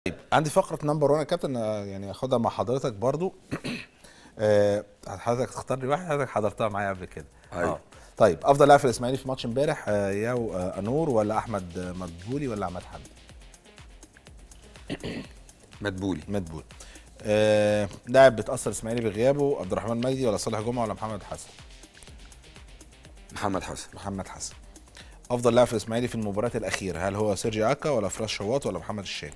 طيب عندي فقرة نمبر 1 يا كابتن، يعني اخدها مع حضرتك برضو. حضرتك تختار لي واحد، حضرتك حضرتها معايا قبل كده. ايوه. طيب افضل لاعب في الاسماعيلي في ماتش امبارح، ياو انور ولا احمد مدبولي ولا عماد حمدي؟ مدبولي. مدبولي. لاعب بتأثر الاسماعيلي بغيابه، عبد الرحمن مجدي ولا صالح جمعة ولا محمد حسن؟ محمد حسن. محمد حسن. افضل لاعب في الاسماعيلي في المباراة الأخيرة، هل هو سيرجي عكا ولا فراس شواط ولا محمد الشامي؟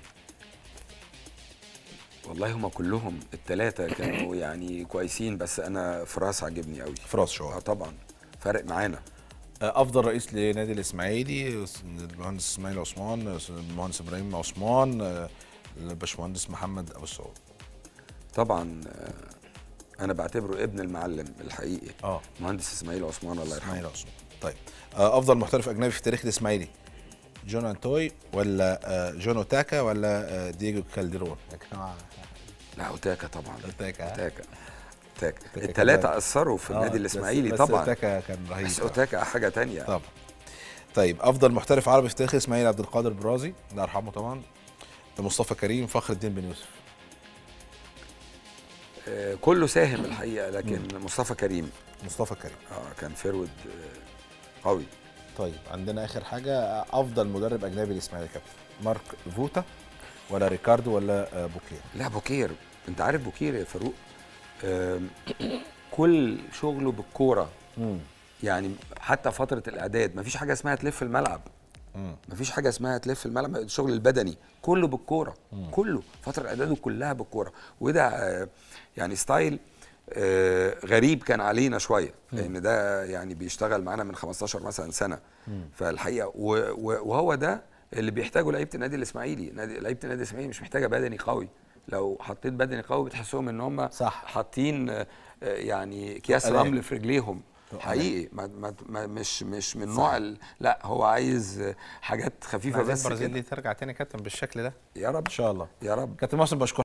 والله هما كلهم الثلاثه كانوا يعني كويسين، بس انا فراس عجبني قوي. فراس شواط. طبعا فرق معانا. افضل رئيس لنادي الاسماعيلي، المهندس اسماعيل عثمان، المهندس ابراهيم عثمان، الباشمهندس محمد ابو السعود. طبعا انا بعتبره ابن المعلم الحقيقي. اه مهندس اسماعيل عثمان الله يرحمه. اسماعيل عثمان. طيب افضل محترف اجنبي في تاريخ الاسماعيلي، جون انتوي ولا جون اوتاكا ولا دييجو كالديرون؟ يا جماعه لا اوتاكا طبعا. اوتاكا. اوتاكا. الثلاثه اثروا في النادي الاسماعيلي بس طبعا. اوتاكا كان رهيب. بس اوتاكا حاجه ثانيه طبعا. طيب افضل محترف عربي في تاريخ الاسماعيلي، عبد القادر برازي الله يرحمه طبعا، مصطفى كريم، فخر الدين بن يوسف؟ كله ساهم الحقيقه، لكن مصطفى كريم. مصطفى كريم. كان فيرود قوي. طيب عندنا اخر حاجه، افضل مدرب اجنبي للاسماعيلي يا كابتن، مارك فوتا ولا ريكاردو ولا بوكير؟ لا بوكير. انت عارف بوكير يا فاروق، كل شغله بالكوره. يعني حتى فتره الاعداد مفيش حاجه اسمها تلف الملعب. مفيش حاجه اسمها تلف الملعب، الشغل البدني كله بالكوره. كله فتره اعداده كلها بالكوره، وده يعني ستايل غريب كان علينا شويه، لان ده يعني بيشتغل معانا من 15 مثلا سنه. فالحقيقه وهو ده اللي بيحتاجه لعيبه النادي الاسماعيلي. لعيبه النادي الاسماعيلي مش محتاجه بدني قوي. لو حطيت بدني قوي بتحسهم ان هم حاطين يعني اكياس رمل في رجليهم حقيقي. مش من نوع لا، هو عايز حاجات خفيفه بس. البرازيل دي ترجع تاني كابتن بالشكل ده يا رب ان شاء الله. يا رب. كابتن محسن بشكرك.